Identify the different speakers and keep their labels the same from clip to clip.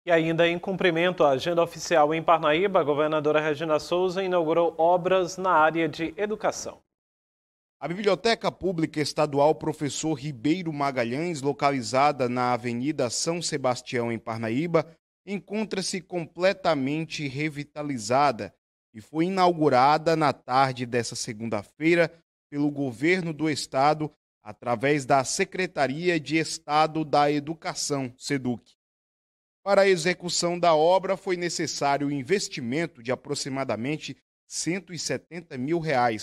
Speaker 1: E ainda em cumprimento à agenda oficial em Parnaíba, a governadora Regina Souza inaugurou obras na área de educação.
Speaker 2: A Biblioteca Pública Estadual Professor Ribeiro Magalhães, localizada na Avenida São Sebastião, em Parnaíba, encontra-se completamente revitalizada e foi inaugurada na tarde desta segunda-feira pelo governo do estado, através da Secretaria de Estado da Educação, SEDUC. Para a execução da obra foi necessário um investimento de aproximadamente R$ 170 mil,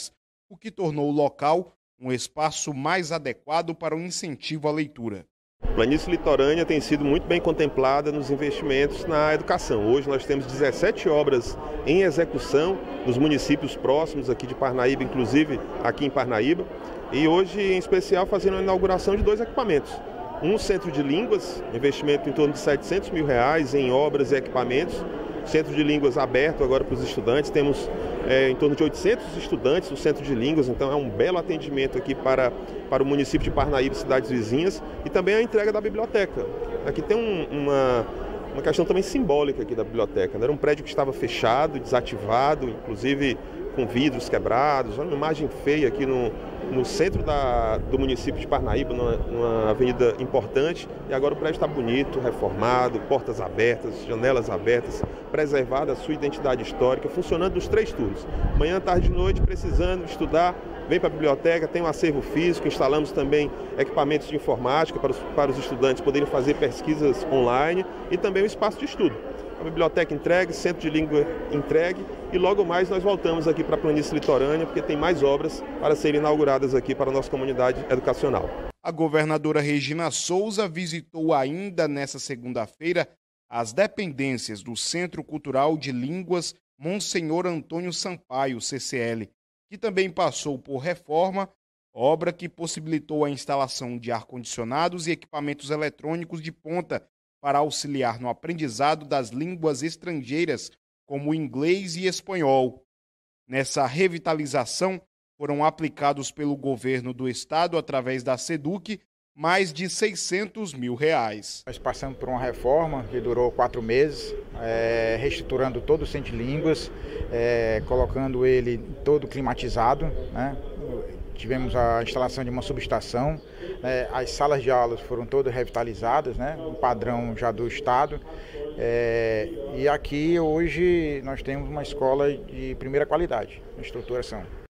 Speaker 2: o que tornou o local um espaço mais adequado para o incentivo à leitura.
Speaker 3: A planície litorânea tem sido muito bem contemplada nos investimentos na educação. Hoje nós temos 17 obras em execução nos municípios próximos aqui de Parnaíba, inclusive aqui em Parnaíba. E hoje, em especial, fazendo a inauguração de 2 equipamentos. Um centro de línguas, investimento em torno de R$ 700 mil em obras e equipamentos. Centro de línguas aberto agora para os estudantes. Temos em torno de 800 estudantes no centro de línguas, então é um belo atendimento aqui para o município de Parnaíba e cidades vizinhas. E também a entrega da biblioteca. Aqui tem uma questão também simbólica aqui da biblioteca. Era um prédio que estava fechado, desativado, inclusive com vidros quebrados. Olha uma imagem feia aqui no centro do município de Parnaíba, numa avenida importante. E agora o prédio está bonito, reformado, portas abertas, janelas abertas, preservada a sua identidade histórica, funcionando nos 3 turnos. Manhã, tarde e noite, precisando estudar, vem para a biblioteca, tem um acervo físico, instalamos também equipamentos de informática para os estudantes poderem fazer pesquisas online e também um espaço de estudo. A biblioteca entregue, centro de língua entregue e logo mais nós voltamos aqui para a planície litorânea porque tem mais obras para serem inauguradas aqui para a nossa comunidade educacional.
Speaker 2: A governadora Regina Souza visitou ainda nesta segunda-feira as dependências do Centro Cultural de Línguas Monsenhor Antônio Sampaio, CCL, que também passou por reforma, obra que possibilitou a instalação de ar-condicionados e equipamentos eletrônicos de ponta para auxiliar no aprendizado das línguas estrangeiras, como inglês e espanhol. Nessa revitalização, foram aplicados pelo governo do estado, através da SEDUC, mais de R$ 600 mil.
Speaker 4: Nós passamos por uma reforma que durou 4 meses, reestruturando todo o centro de línguas, colocando ele todo climatizado, né? Tivemos a instalação de uma subestação, as salas de aulas foram todas revitalizadas, né? Um padrão já do estado. E aqui hoje nós temos uma escola de primeira qualidade, na estruturação.